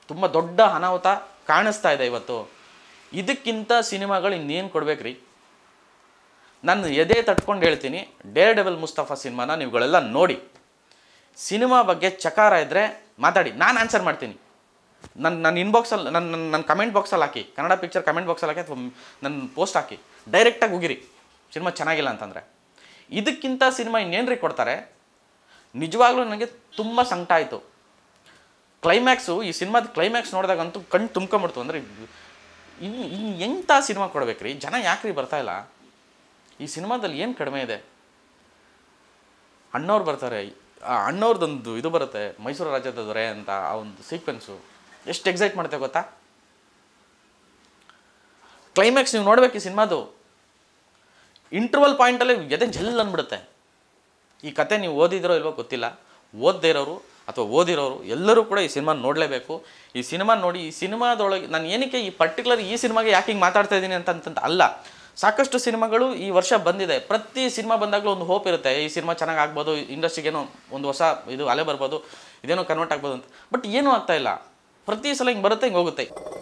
ತುಂಬ ದೊಡ್ಡ ಅನಾಹುತ ಕಾಣಿಸ್ತಾ ಇದೆ ಇವತ್ತು. ಇದಕ್ಕಿಂತ ಸಿನಿಮಾಗಳು ಇನ್ನೇನು ಕೊಡ್ಬೇಕ್ರಿ? ನಾನು ಎದೆ ತಟ್ಕೊಂಡು ಹೇಳ್ತೀನಿ, ಡೇರ್ ಡೆವಿಲ್ ಮುಸ್ತಫಾ ಸಿನಿಮಾನ ನೀವುಗಳೆಲ್ಲ ನೋಡಿ. ಸಿನಿಮಾ ಬಗ್ಗೆ ಚಕಾರ ಇದ್ದರೆ ಮಾತಾಡಿ, ನಾನು ಆನ್ಸರ್ ಮಾಡ್ತೀನಿ. ನನ್ನ ಇನ್ಬಾಕ್ಸಲ್ಲಿ ನನ್ನ ಕಮೆಂಟ್ ಬಾಕ್ಸಲ್ಲಿ ಹಾಕಿ, ಕನ್ನಡ ಪಿಕ್ಚರ್ ಕಮೆಂಟ್ ಬಾಕ್ಸಲ್ಲಿ ಹಾಕಿ, ಅಥವಾ ನನ್ನ ಪೋಸ್ಟ್ ಹಾಕಿ, ಡೈರೆಕ್ಟಾಗಿ ಹೋಗಿರಿ ಸಿನಿಮಾ ಚೆನ್ನಾಗಿಲ್ಲ ಅಂತಂದರೆ. ಇದಕ್ಕಿಂತ ಸಿನಿಮಾ ಇನ್ನೇನ್ರಿ ಕೊಡ್ತಾರೆ? ನಿಜವಾಗ್ಲೂ ನನಗೆ ತುಂಬ ಸಂಕಟ ಆಯಿತು. ಕ್ಲೈಮ್ಯಾಕ್ಸು, ಈ ಸಿನಿಮಾದ ಕ್ಲೈಮ್ಯಾಕ್ಸ್ ನೋಡಿದಾಗಂತೂ ಕಣ್ಣು ತುಂಬ್ಕೊಂಬಿಡ್ತು. ಅಂದರೆ ಇನ್ನು ಎಂಥ ಸಿನಿಮಾ ಕೊಡ್ಬೇಕ್ರಿ? ಜನ ಯಾಕ್ರಿ ಬರ್ತಾಯಿಲ್ಲ? ಈ ಸಿನಿಮಾದಲ್ಲಿ ಏನು ಕಡಿಮೆ ಇದೆ? ಅಣ್ಣವ್ರು ಬರ್ತಾರೆ, ಅಣ್ಣವ್ರದ್ದೊಂದು ಇದು ಬರುತ್ತೆ, ಮೈಸೂರು ರಾಜ್ಯದ ದೊರೆ ಅಂತ, ಆ ಒಂದು ಸೀಕ್ವೆನ್ಸು ಎಷ್ಟು ಎಕ್ಸೈಟ್ ಮಾಡುತ್ತೆ ಗೊತ್ತಾ? ಕ್ಲೈಮ್ಯಾಕ್ಸ್ ನೀವು ನೋಡ್ಬೇಕು ಈ ಸಿನಿಮಾದು. ಇಂಟರ್ವಲ್ ಪಾಯಿಂಟಲ್ಲಿ ಎದೆ ಜಲ್ ಅಂದ್ಬಿಡುತ್ತೆ. ಈ ಕತೆ ನೀವು ಓದಿದಿರೋ ಇಲ್ವೋ ಗೊತ್ತಿಲ್ಲ, ಓದದೇ ಇರೋರು ಅಥವಾ ಓದಿರೋರು ಎಲ್ಲರೂ ಕೂಡ ಈ ಸಿನಿಮಾ ನೋಡಲೇಬೇಕು. ಈ ಸಿನಿಮಾ ನೋಡಿ, ಈ ಸಿನಿಮಾದೊಳಗೆ ನಾನು ಏನಕ್ಕೆ ಈ ಪರ್ಟಿಕ್ಯುಲರ್ ಈ ಸಿನಿಮಾಗೆ ಯಾಕೆ ಹಿಂಗೆ ಮಾತಾಡ್ತಾ ಇದ್ದೀನಿ ಅಂತ ಅಲ್ಲ. ಸಾಕಷ್ಟು ಸಿನಿಮಾಗಳು ಈ ವರ್ಷ ಬಂದಿದೆ. ಪ್ರತಿ ಸಿನಿಮಾ ಬಂದಾಗಲೂ ಒಂದು ಹೋಪ್ ಇರುತ್ತೆ, ಈ ಸಿನಿಮಾ ಚೆನ್ನಾಗಿ ಆಗ್ಬೋದು, ಇಂಡಸ್ಟ್ರಿಗೇನೋ ಒಂದು ಹೊಸ ಇದು ಅಲೆ ಬರ್ಬೋದು, ಇದೇನೋ ಕನ್ವರ್ಟ್ ಆಗ್ಬೋದು ಅಂತ. ಬಟ್ ಏನೂ ಆಗ್ತಾಯಿಲ್ಲ. ಪ್ರತಿ ಸಲ ಹಿಂಗೆ ಬರುತ್ತೆ, ಹಿಂಗೆ ಹೋಗುತ್ತೆ.